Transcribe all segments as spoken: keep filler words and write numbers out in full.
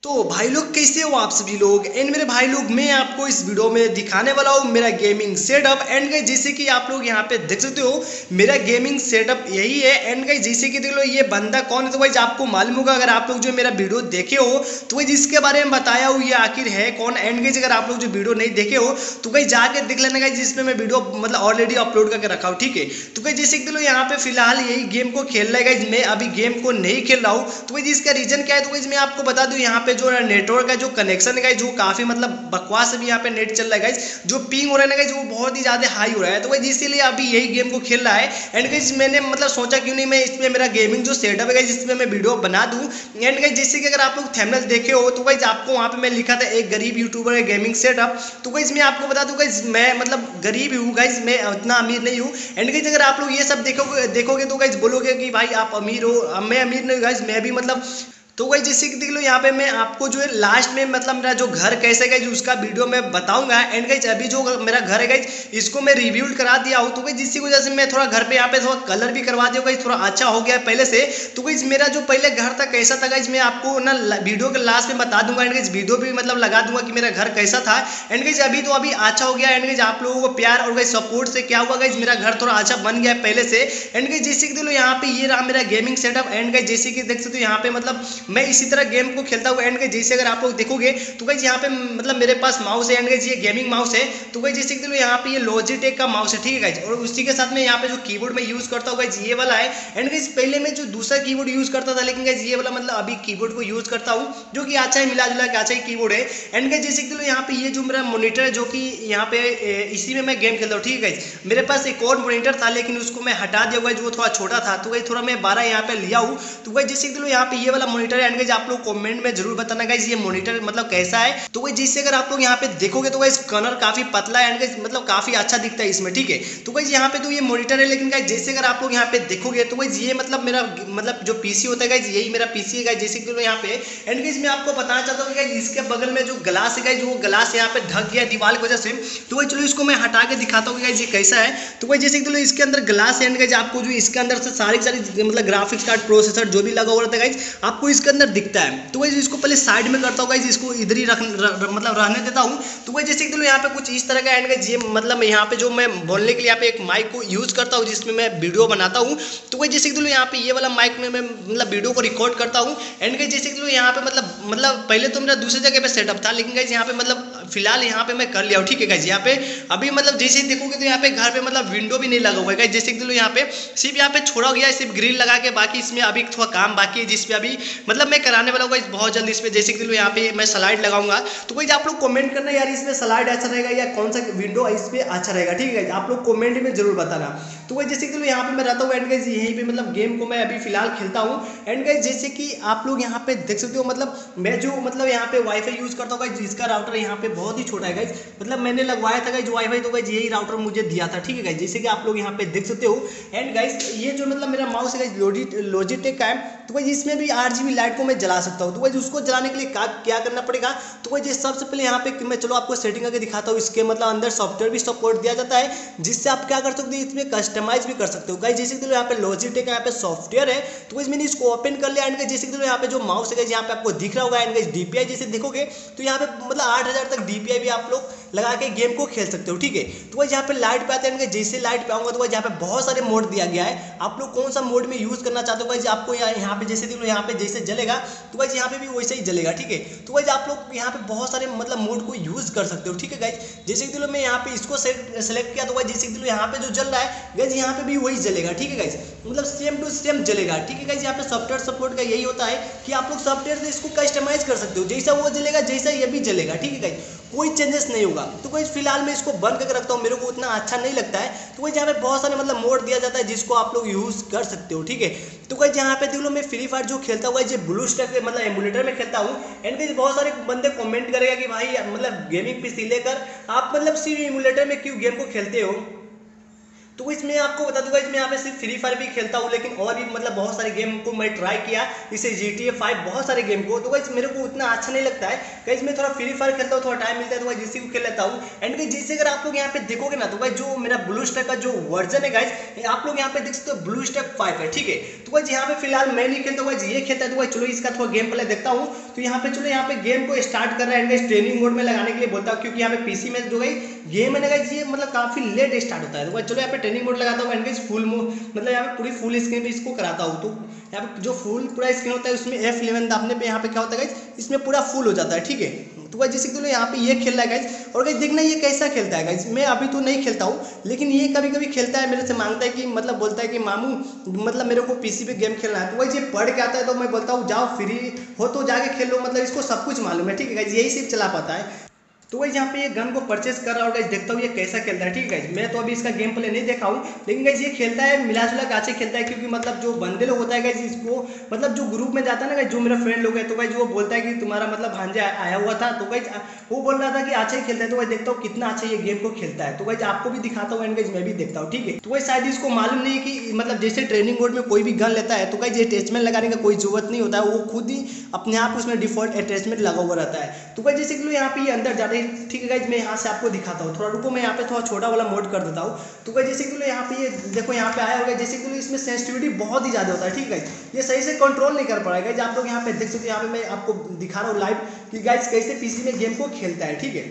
तो भाई लोग कैसे हो आप सभी लोग। एंड मेरे भाई लोग मैं आपको इस वीडियो में दिखाने वाला हूँ मेरा गेमिंग सेटअप। एंड गाइस जैसे कि आप लोग यहाँ पे देख सकते हो मेरा गेमिंग सेटअप यही है। एंड गाइस जैसे कि देख लो ये बंदा कौन है, तो गाइस आपको मालूम होगा अगर आप लोग जो मेरा वीडियो देखे हो तो गाइस जिसके बारे में बताया हूँ ये आखिर है कौन। एंड गाइस अगर आप लोग जो वीडियो नहीं देखे हो तो गाइस जाके देख लेना गाइस, जिसमें मैं वीडियो मतलब ऑलरेडी अपलोड करके रखा हूँ, ठीक है। तो गाइस जैसे कि देख लो यहाँ पे फिलहाल यही गेम को खेल रहा है गाइस, मैं अभी गेम को नहीं खेल रहा हूँ। तो गाइस इसका रीजन क्या है, तो गाइस मैं आपको बता दूं यहाँ पे जो नेटवर्क जो कनेक्शन है गाइस जो काफी मतलब बकवास अभी यहाँ पे नेट चल रहा है गाइस, जो पिंग हो रहा है ना गाइस वो बहुत ही ज्यादा हाई हो रहा है। तो गाइस इसीलिए अभी यही गेम को खेल रहा है। एंड गाइस मैंने मतलब सोचा क्यों नहीं मैं इसमें मेरा गेमिंग जो सेटअप है गाइस इसमें मैं वीडियो बना दूं। एंड गाइस जैसे कि अगर आप लोग थंबनेल देखे हो तो गाइस आपको वहां पे मैं लिखा था एक गरीब यूट्यूबर है गेमिंग सेटअप। तो गाइस मैं आपको बता दूं गाइस मैं मतलब गरीब हूँ गाइस, मैं उतना अमीर नहीं हूँ। एंड गाइस अगर आप लोग ये सब देखोगे देखोगे तो गाइस बोलोगे कि भाई आप अमीर हो, मैं अमीर नहीं गाइस, मैं भी मतलब। तो गाइस जैसे कि देख लो यहाँ पे मैं आपको जो है लास्ट में मतलब मेरा जो घर कैसे गाइस उसका वीडियो मैं बताऊंगा। एंड गाइस अभी जो मेरा घर है गाइस इसको मैं रिव्यू करा दिया हूँ, तो गाइस जिसकी वजह से मैं थोड़ा घर पे यहाँ पे थोड़ा कलर भी करवा दिया गाइस, थोड़ा अच्छा हो गया पहले से। तो गाइस मेरा जो पहले घर था कैसा था गाइस मैं आपको ना वीडियो के लास्ट में बता दूंगा। एंड गाइस वीडियो भी मतलब लगा दूंगा कि मेरा घर कैसा था। एंड गाइस अभी तो अभी अच्छा हो गया। एंड गाइस आप लोगों को प्यार और गाइस सपोर्ट से क्या हुआ गाइस मेरा घर थोड़ा अच्छा बन गया पहले से। एंड गाइस जैसे कि देख लो यहाँ पे ये रहा मेरा गेमिंग सेटअप। एंड गाइस जैसे कि देख सकते हो यहाँ पे मतलब मैं इसी तरह गेम को खेलता हुआ। एंड गाइस जैसे अगर आप लोग देखोगे तो गाइस यहाँ पे मतलब मेरे पास माउस है। एंड गाइस ये गेमिंग माउस है। तो गाइस जैसे कि यहाँ पे ये लॉजिटेक का माउस है, ठीक है गाइस। और उसी के साथ में यहाँ पे जो कीबोर्ड में यूज करता हूँ गाइस ये वाला है। एंड गाइस पहले मैं जो दूसरा कीबोर्ड यूज करता था, लेकिन गाइस ये वाला मतलब अभी कीबोर्ड को यूज करता हूँ जो कि अच्छा ही मिला जुला के अच्छा ही कीबोर्ड है। एंड गाइस जैसे कि यहाँ पे ये जो मेरा मॉनिटर है जो कि यहाँ पे इसी में मैं गेम खेलता हूँ, ठीक है गाइस। मेरे पास एक और मॉनिटर था लेकिन उसको मैं हटा दिया गाइस, वो थोड़ा छोटा था। तो गाइस थोड़ा मैं बारह यहाँ पे लिया हूँ। तो गाइस जैसे कि यहाँ पे ये वाला मॉनिटर है। एंड गाइस आप लोग कमेंट में जरूर बताना गाइस ये मॉनिटर मतलब कैसा है। तो गाइस जिससे अगर आप लोग यहाँ पे देखोगे तो गाइस कलर काफी पतला है। एंड गाइस मतलब काफी अच्छा दिखता है इसमें, ठीक है। तो गाइस यहाँ पे तो ये मॉनिटर है, लेकिन गाइस जैसे अगर आप लोग यहाँ पे देखोगे तो गाइस ये मतलब मेरा मतलब जो पीसी होता है गाइस यही मेरा पीसी है गाइस, जैसे कि यहाँ पे। एंड गाइस मैं आपको बताना चाहता हूँ गाइस इसके बगल में जो ग्लास है गाइस वो ग्लास यहाँ पे ढक गया दीवार की वजह से। तो गाइस चलो इसको मैं हटा के दिखाता हूँ गाइस ये कैसा है। तो गाइस जैसे कि इसके अंदर ग्लास है। एंड गाइस आपको जो इसके अंदर से सारी सारी मतलब ग्राफिक्स कार्ड प्रोसेसर जो भी लगा हुआ रहता है गाइस आपको इसके अंदर दिखता है। तो गाइस इसको पहले साइड में करता हूँ गाइस, इसको इधर ही रख र, मतलब रहने देता हूँ। तो गाइस जैसे कि यहाँ पे कुछ इस तरह का। एंड गाइस ये मतलब यहाँ पे जो मैं बोलने के लिए यहाँ पे एक माइक को यूज करता हूँ जिसमें मैं वीडियो बनाता हूँ। तो गाइस जैसे कि यहाँ पे ये वाला माइक में मैं मतलब वीडियो को रिकॉर्ड करता हूँ। एंड गाइस जैसे कि यहाँ पे मतलब मतलब पहले तो मेरा दूसरी जगह पे सेटअप था, लेकिन गाइस यहाँ पे मतलब फिलहाल यहाँ पे मैं कर लिया हूँ, ठीक है गाइस। यहाँ पे अभी मतलब जैसे ही देखोगे तो यहाँ पे घर पे मतलब विंडो भी नहीं लगा हुआ है गाइस, जैसे कि यहाँ पे सिर्फ यहाँ पे छोड़ा गया है सिर्फ ग्रिल लगा के, बाकी इसमें अभी थोड़ा काम बाकी है जिसपे अभी मतलब मैं कराने वाला हूँ गाइस बहुत जल्द इसमें। जैसे कि यहाँ पे मैं स्लाइड लगाऊंगा। तो गाइस आप लोग कमेंट करना यार इसमें स्लाइड अच्छा रहेगा या कौन सा विंडो इस पे अच्छा रहेगा, ठीक है। आप लोग कमेंट में जरूर बताना। तो गाइस जैसे कि यहाँ पे मैं रहता हूँ। एंड गाइस यहीं पे मतलब गेम को मैं अभी फिलहाल खेलता हूँ। एंड गाइस जैसे कि आप लोग यहाँ पे देख सकते हो मतलब मैं जो मतलब यहाँ पे वाईफाई यूज करता हूँ गाइस, जिसका राउटर यहाँ पे बहुत ही छोटा है गाइस, मतलब मैंने लगवाया था गाइस वाईफाई, तो गाइस यही राउटर मुझे दिया था, ठीक है गाइस। जैसे कि आप लोग यहाँ पे देख सकते हो। एंड गाइस ये जो मतलब मेरा माउस है गाइस लॉजिटेक का है। तो गाइस इसमें भी आरजीबी लाइट को मैं जला सकता हूँ। तो गाइस उसको जलाने के लिए क्या करना पड़ेगा, तो गाइस सबसे पहले यहाँ पे मैं चलो आपको सेटिंग करके दिखाता हूँ। इसके मतलब अंदर सॉफ्टवेयर भी सपोर्ट दिया जाता है जिससे आप क्या कर सकते हो इसमें कस्टमाइज भी कर सकते हो गाइस। जैसे कि यहाँ पे लॉजिटेक यहाँ पे सॉफ्टवेयर है। तो गाइस मैंने इसको ओपन कर लिया। एंड गाइस जैसे कि यहाँ पे जो माउस है यहाँ पे आपको दिख रहा होगा। एंड गाइस डीपीआई जैसे देखोगे तो यहाँ पे मतलब आठ हजार तक डीपीआई भी आप लोग लगा के गेम को खेल सकते हो, ठीक है। तो गाइस यहाँ पे लाइट पे आते हैं, जैसे लाइट पे आऊंगा तो गाइस यहाँ पे बहुत सारे मोड दिया गया है। आप लोग कौन सा मोड में यूज करना चाहते हो गाइस आपको यहाँ पे जैसे देखो यहाँ पे जैसे जलेगा तो गाइस यहाँ पे भी वैसे ही जलेगा, ठीक है। तो गाइस आप लोग यहाँ पे बहुत सारे मतलब मोड को यूज कर सकते हो, ठीक है गाइस। जैसे कि मैं यहाँ पे इसको सेलेक्ट किया तो गाइस जैसे कि यहाँ पे जो जल रहा है गाइस यहाँ पे भी वही जलेगा, ठीक है गाइस। मतलब सेम टू सेम जलेगा, ठीक है गाइस। यहाँ पे सॉफ्टवेयर सपोर्ट का यही होता है कि आप लोग सॉफ्टवेयर से इसको कस्टमाइज कर सकते हो, जैसा वो जलेगा जैसा ये भी जलेगा, ठीक है गाइस। कोई चेंजेस नहीं होगा। तो गाइस फिलहाल मैं इसको बंद करके रखता हूँ, मेरे को उतना अच्छा नहीं लगता है। तो गाइस यहाँ पे बहुत सारे मतलब मोड दिया जाता है जिसको आप लोग यूज कर सकते हो, ठीक है। तो गाइस यहाँ पे देख लो मैं फ्री फायर जो खेलता हुआ है ब्लू स्टैक मतलब एमुलेटर में खेलता हूँ। एंड गाइस बहुत सारे बंदे कमेंट करेगा कि भाई मतलब गेमिंग पीसी लेकर आप मतलब सिर्फ एमुलेटर में क्यों गेम को खेलते हो। तो इसमें आपको बता दूंगा, इसमें यहाँ पे सिर्फ फ्री फायर भी खेलता हूँ, लेकिन और भी मतलब बहुत सारे गेम को मैं ट्राई किया, इसे जी टी ए फाइव बहुत सारे गेम को। तो गाइस मेरे को उतना अच्छा नहीं लगता है गाइस, मैं थोड़ा फ्री फायर खेलता हूँ, थोड़ा टाइम मिलता है तो जिससे को खेल लेता हूँ। एंड गाइस जैसे अगर आप लोग यहाँ पे देखोगे ना, तो गाइस जो मेरा ब्लू स्टैक का जो वर्जन है गाइस, आप लोग यहाँ पे देख सकते हो ब्लू स्टैक फाइव है, ठीक है। तो गाइस यहाँ पे फिलहाल मैं नहीं खेलता हूँ, ये खेलता है। तो गाइस चलो इसका थोड़ा गेम प्ले देखता हूँ। तो यहाँ पे चलो यहाँ पे गेम को स्टार्ट कर रहा है, एंड ट्रेनिंग मोड में लगाने के लिए बोलता हूँ, क्योंकि यहाँ पे पीसी में जो है गेम है ना गाइस, ये मतलब काफी लेट स्टार्ट होता है। तो चलो यहाँ पे ट्रेनिंग मोड लगाता हूँ, एंड गाइस फुल मतलब यहाँ पे पूरी फुल स्क्रीन पे इसको कराता हूँ। तो यहाँ पे जो फुल पूरा स्क्रीन होता है उसमें एफ इलेवन दाबने पे यहाँ पे क्या होता है गाइस, इसमें पूरा फुल हो जाता है, ठीक है। तो गाइस जैसे कि यहाँ पे ये खेल रहा है गाइस, और गाइस देखना ये कैसा खेलता है गाइस। मैं अभी तो नहीं खेलता हूँ, लेकिन ये कभी कभी खेलता है, मेरे से मांगता है कि मतलब बोलता है कि मामू मतलब मेरे को पीसी पे गेम खेलना है। तो गाइस ये पढ़ के आता है, तो मैं बोलता हूँ जाओ फ्री हो तो जाके खेल लो, मतलब इसको सब कुछ मालूम है, ठीक है गाइस, यही सिर्फ चला पाता है। तो गाइस यहाँ पे ये गन को परचेस कर रहा हूँ गाइस, देखता हूँ ये कैसा खेलता है, ठीक है गाइस। मैं तो अभी इसका गेम प्ले नहीं देखा हूँ, लेकिन गाइस ये खेलता है मिला जुला के अच्छे खेलता है, क्योंकि मतलब जो बंदे लोग होता है गाइस, इसको मतलब जो ग्रुप में जाता है ना गाइस, जो मेरा फ्रेंड लोग है, तो गाइस वो बोलता है कि तुम्हारा मतलब भांजा आया हुआ था, तो गाइस वो बोल रहा था कि अच्छा ही खेलता है। तो गाइस देखता हूँ कितना अच्छा ये गेम को खेलता है। तो गाइस आपको भी दिखाता हूँ, एंड गाइस मैं भी देखता हूँ, ठीक है। तो गाइस शायद इसको मालूम नहीं कि मतलब जैसे ट्रेनिंग मोड में कोई भी गन लेता है, तो गाइस ये अटैचमेंट लगाने का कोई जरूरत नहीं होता है, वो खुद ही अपने आप उसमें डिफॉल्ट अटैचमेंट लगा हुआ रहता है। तो गाइस जैसे कि यहाँ पे ये अंदर जा रहे हैं, ठीक है गाइस, मैं यहाँ से आपको दिखाता हूँ, थोड़ा रुको, मैं यहाँ पे थोड़ा छोटा वाला मोड कर देता हूँ। तो गाइस जैसे कि यहाँ पे ये देखो यहाँ पे आया होगा, जैसे कि इसमें सेंसिटिविटी बहुत ही ज्यादा होता है, ठीक है। ये सही से कंट्रोल नहीं कर पाएगा गाइस, आप लोग यहाँ पे देख सकते हो, यहाँ पे मैं आपको दिखा रहा हूँ लाइव कि गाइस कैसे पीसी में गेम को खेलता है, ठीक है।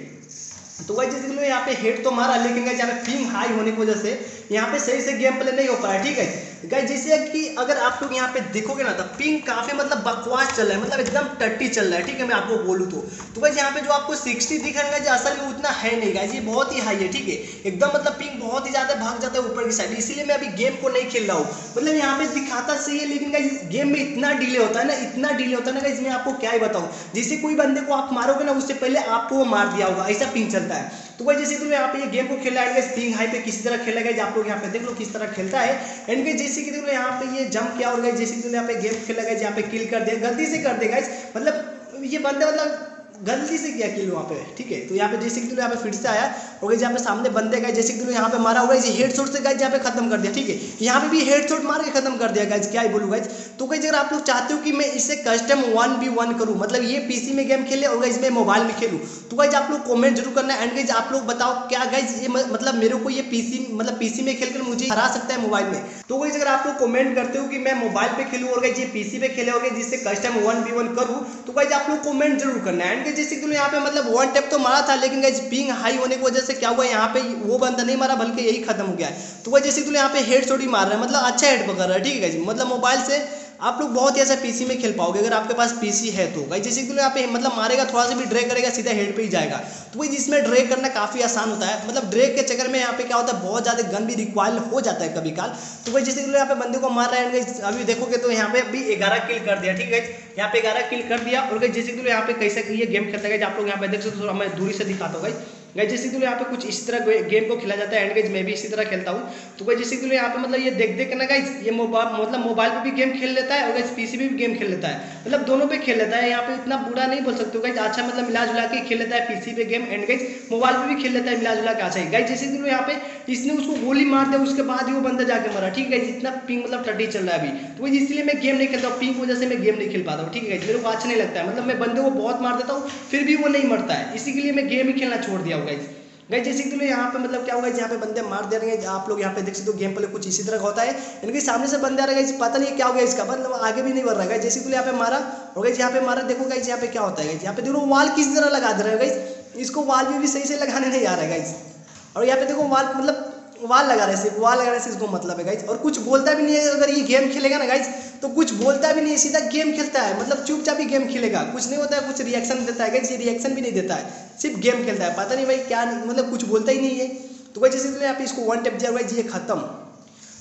तो गाइस जैसे कि यहाँ पे हेड तो मारा, लेकिन गाइस यहाँ पे पिंग हाई होने की वजह से यहाँ पे सही से गेम प्ले नहीं हो पाया, ठीक है गाइस। जैसे कि अगर आप लोग यहाँ पे देखोगे ना, तो पिंग काफी मतलब बकवास चल रहा है, मतलब एकदम टट्टी चल रहा है, ठीक है, मैं आपको बोलूँ तो। तो गाइस यहाँ पे जो आपको सिक्सटी दिख रहा है असल में उतना है नहीं गाइस, ये बहुत ही हाई है, ठीक है, एकदम मतलब पिंग बहुत ही ज्यादा भाग जाता है ऊपर की साइड, इसीलिए मैं अभी गेम को नहीं खेल रहा हूँ। मतलब यहाँ पे दिखाता सही है, लेकिन गाइस गेम में इतना डिले होता है ना, इतना डिले होता है ना गाइस, मैं आपको क्या ही बताऊँ। जैसे कोई बंदे को आप मारोगे ना, उससे पहले आपको वो मार दिया होगा, ऐसा पिंग चलता है। तो गाइस जैसे कि यहाँ पे ये गेम को खेला है, पिंग हाई पे किसी तरह खेला गाइस, आप लोग यहाँ पे देख लो किस तरह खेलता है। एंड गाइस जैसे कि देखो यहाँ पे ये जंप किया, और गाइस जैसे कि यहाँ पे गेम खेला गाइस, यहाँ पे किल कर दिया, गलती से कर दिया गाइस, मतलब ये बंदे मतलब गलती से किया किल वहाँ पे, ठीक है। तो यहाँ पे जैसे कि यहाँ पे फिर से आया, और गाइस यहाँ पे सामने बंदे गए, जैसे कि यहाँ पे मारा होगा, ये हेडशॉट से गाइस यहाँ पे खत्म कर दिया, ठीक है, यहाँ पे भी हेडशॉट मार के खत्म कर दिया गाइस, क्या ही बोलूं गाइस। तो गाइस अगर आप लोग चाहते हो कि मैं इसे कस्टम वन बी वन करूँ, मतलब ये पीसी में गेम खेले और गाइस मैं मोबाइल में खेलूँ, तो गाइस आप लोग कमेंट जरूर करना। एंड गाइस आप लोग बताओ क्या गाइस ये मतलब मेरे को ये पीसी मतलब पीसी में खेलकर मुझे हरा सकता है मोबाइल में। तो गाइस अगर आप लोग कमेंट करते हो कि मैं मोबाइल पे खेलूँ और गाइस ये पीसी पे खेले और जिससे कस्टम वन बी वन करूँ, तो गाइस आप लोग कमेंट जरूर करना। एंड गाइस जैसे कि यहाँ पे मतलब वन टैप तो मारा था, लेकिन गाइस पिंग हाई होने की वजह से क्या हुआ, यहाँ पे वो बंदा नहीं मारा बल्कि यही खत्म हो गया है। तो गाइस जैसे कि यहाँ पे हेडशॉट ही मार रहा है, मतलब अच्छा हेड पकड़ रहा है, ठीक है गाइस, मतलब मोबाइल से आप लोग बहुत ही ऐसा पीसी में खेल पाओगे अगर आपके पास पीसी है तो। गाइस जैसे कि यहाँ पे मतलब मारेगा, थोड़ा सा भी ड्रैग करेगा, सीधा हेड पे ही जाएगा। तो भाई जिसमें ड्रैग करना काफी आसान होता है, मतलब ड्रैग के चक्कर में यहाँ पे क्या होता है, बहुत ज्यादा गन भी रिक्वायर हो जाता है कभी काल। तो भाई जैसे कि यहाँ पे बंदे को मार रहा है, अभी देखोगे तो यहाँ पे अभी ग्यारह किल कर दिया, ठीक है, यहाँ पे ग्यारह किल कर दिया। और जैसे कि यहाँ पे कैसे ये गेम खेलता है आप लोग यहाँ पे देख सकते हो, मैं दूरी से दिखाता हूँ गाइस। गाइस जैसे कि यहाँ पे कुछ इस तरह गेम को खेला जाता है, एंड गाइस मैं भी इसी तरह खेलता हूँ। तो गाइस जैसे कि यहाँ पे मतलब ये देख देख ना गाइस, ये मोबाइल मतलब मोबाइल पे भी गेम खेल लेता है और गाइस पीसी पे भी गेम खेल लेता है, मतलब दोनों पे खेल लेता है। यहाँ पे इतना बुरा नहीं बोल सकते हो गाइस, अच्छा मतलब मिला जुला के खेल लेता है पीसी पे गेम, एंड गाइस मोबाइल पे भी खेल लेता है मिला जुला के अच्छा है। गाइस जैसे कि यहाँ पे इसने उसको गोली मार दिया, उसके बाद ही वो बंदा जाके मरा, ठीक है, जितना पिंग मतलब टटी चल रहा है अभी। तो इसलिए मैं गेम नहीं खेलता हूँ, पिंग की वजह से मैं गेम नहीं खेल पाता हूँ, ठीक है, मेरे को अच्छा नहीं लगता है, मतलब मैं बंदे को बहुत मार देता हूँ फिर भी वो नहीं मरता है, इसी के लिए मैं गेम ही खेलना छोड़ दिया हूँ गाइस। गाइस जैसे कि यहाँ पे मतलब क्या होगा, यहाँ पे बंदे मार दे रहे हैं, आप लोग यहाँ पे देख सकते हो गेम प्ले कुछ इसी तरह का होता है। इनके सामने से बंदे आ रहे हैं, पता नहीं क्या हो गया इसका, मतलब आगे भी नहीं बढ़ रहा है। जैसे कि यहाँ पे मारा और गाइस यहाँ पे मारा, देखो गाइस यहाँ पे क्या होता है, यहाँ पे देखो वाल किस तरह लगा दे रहे हैं गाइस, इसको वाल भी, भी सही से लगाने नहीं आ रहा है गाइस। और यहाँ पे देखो वाल मतलब वाल लगा रहे सिर्फ वाल लगा रहे से इसको मतलब है गाइस, और कुछ बोलता भी नहीं है। अगर ये गेम खेलेगा ना गाइस तो कुछ बोलता भी नहीं है, सीधा गेम खेलता है, मतलब चुपचाप ही गेम खेलेगा, कुछ नहीं होता है, कुछ रिएक्शन देता है गाइस, ये रिएक्शन भी नहीं देता है, सिर्फ गेम खेलता है, पता नहीं भाई क्या, मतलब कुछ बोलता ही नहीं है। तो गाइस जैसे यहाँ पे इसको वन टैप दिया गाइस, ये खत्म।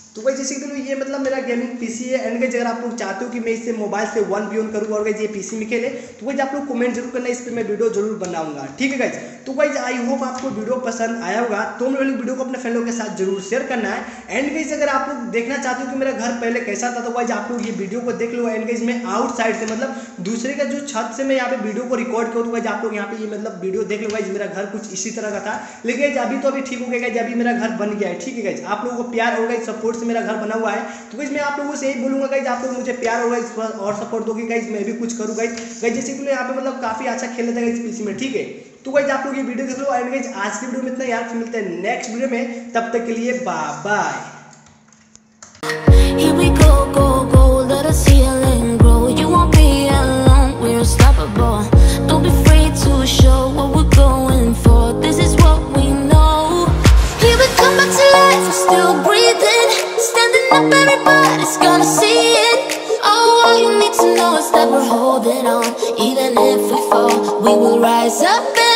तो भाई जैसे कि ये मतलब मेरा गेमिंग पीसी है। एंड गाइस अगर आप लोग चाहते हो कि मैं इससे मोबाइल से वन बी वन करूँ और गाइस ये पीसी में खेले, तो गाइस आप लोग कमेंट जरूर करना, इस पर मैं वीडियो जरूर बनाऊंगा, ठीक है गाइस। तो गाइस आई होप आपको वीडियो पसंद आया होगा, तो मेरे वीडियो को अपने फ्रेंडों के साथ जरूर शेयर करना है। एंड गाइस अगर आप लोग देखना चाहते हो कि मेरा घर पहले कैसा था, तो गाइस आप लोग ये वीडियो को देख लो। एंड गाइस मैं आउटसाइड से मतलब दूसरे का जो छत से मैं यहाँ पे वीडियो को रिकॉर्ड किया, तो गाइस आप लोग यहाँ पे ये मतलब वीडियो देख लो। गाइस मेरा घर कुछ इसी तरह का था, लेकिन गाइस अभी तो अभी ठीक हो गया गाइस, अभी मेरा घर बन गया है, ठीक है गाइस। आप लोगों को प्यार और गाइस सपोर्ट से मेरा घर बना हुआ है। तो गाइस मैं आप लोगों से यही बोलूंगा गाइस, आप लोग मुझे प्यार और गाइस और सपोर्ट दोगे गाइस, मैं भी कुछ करूँ गाइस। गाइस जैसे कि यहाँ पे मतलब काफी अच्छा खेल लेता है गाइस पीसी में, ठीक है। तो गाइस आप लोग ये वीडियो देख लो। एंड गाइस आज की वीडियो में इतना यार, फिर मिलते हैं नेक्स्ट वीडियो में, तब तक के लिए bye bye. Here we go, go, go, let us heal and grow. You won't be alone, we're unstoppable. Don't be afraid to show what we're going for. This is what we know. Here we come back to life, we're still breathing. Standing up, everybody's gonna see it. Oh, all you need to know is that we're holding on. Even if we fall, we will rise up.